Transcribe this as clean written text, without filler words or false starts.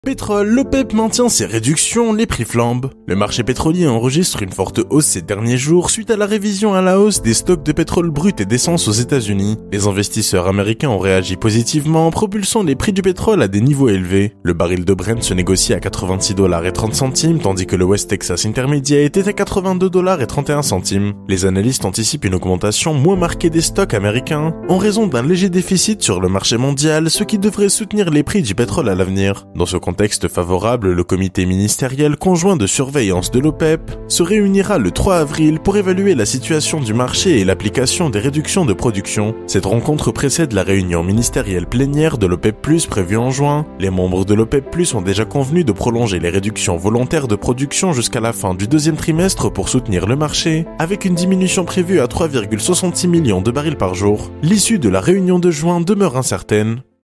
Pétrole, l'OPEP maintient ses réductions, les prix flambent. Le marché pétrolier enregistre une forte hausse ces derniers jours suite à la révision à la hausse des stocks de pétrole brut et d'essence aux États-Unis. Les investisseurs américains ont réagi positivement, propulsant les prix du pétrole à des niveaux élevés. Le baril de Brent se négocie à $86,30, tandis que le West Texas Intermediate est à $82,31. Les analystes anticipent une augmentation moins marquée des stocks américains, en raison d'un léger déficit sur le marché mondial, ce qui devrait soutenir les prix du pétrole à l'avenir. Dans ce contexte favorable, le comité ministériel conjoint de surveillance de l'OPEP se réunira le 3 avril pour évaluer la situation du marché et l'application des réductions de production. Cette rencontre précède la réunion ministérielle plénière de l'OPEP+, prévue en juin. Les membres de l'OPEP+, ont déjà convenu de prolonger les réductions volontaires de production jusqu'à la fin du deuxième trimestre pour soutenir le marché, avec une diminution prévue à 3,66 millions de barils par jour. L'issue de la réunion de juin demeure incertaine.